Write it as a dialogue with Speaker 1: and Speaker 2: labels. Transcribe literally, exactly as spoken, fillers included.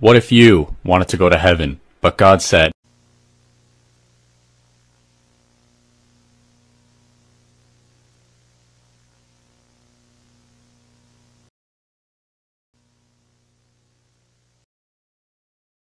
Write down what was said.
Speaker 1: What if you wanted to go to heaven, but God said,